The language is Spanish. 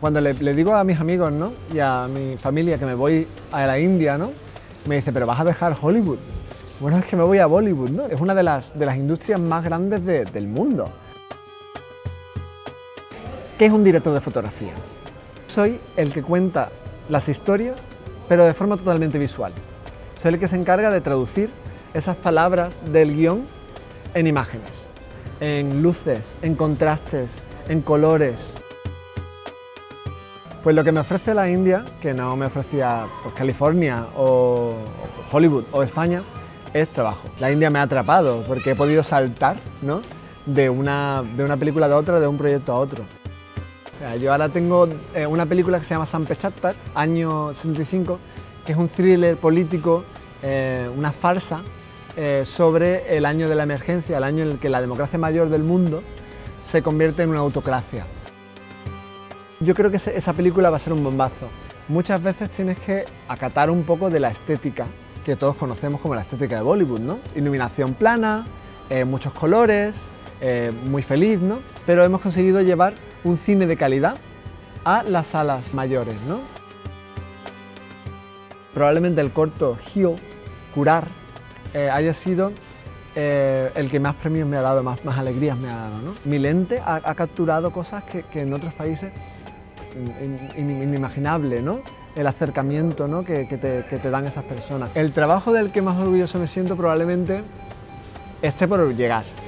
Cuando le digo a mis amigos, ¿no?, y a mi familia que me voy a la India, ¿no?, me dice, pero vas a dejar Hollywood. Bueno, es que me voy a Bollywood, ¿no? Es una de las industrias más grandes del mundo. ¿Qué es un director de fotografía? Soy el que cuenta las historias, pero de forma totalmente visual. Soy el que se encarga de traducir esas palabras del guión en imágenes, en luces, en contrastes, en colores. Pues lo que me ofrece la India, que no me ofrecía pues, California o Hollywood o España, es trabajo. La India me ha atrapado porque he podido saltar, ¿no?, de una película a otra, de un proyecto a otro. O sea, yo ahora tengo una película que se llama Sampechattar, año 65, que es un thriller político, una farsa sobre el año de la emergencia, el año en el que la democracia mayor del mundo se convierte en una autocracia. Yo creo que esa película va a ser un bombazo. Muchas veces tienes que acatar un poco de la estética que todos conocemos como la estética de Bollywood, ¿no? Iluminación plana, muchos colores, muy feliz, ¿no? Pero hemos conseguido llevar un cine de calidad a las salas mayores, ¿no? Probablemente el corto Heal, Curar, haya sido el que más premios me ha dado, más alegrías me ha dado, ¿no? Mi lente ha capturado cosas que en otros países inimaginable, ¿no? El acercamiento, ¿no?, que te dan esas personas. El trabajo del que más orgulloso me siento probablemente esté por llegar.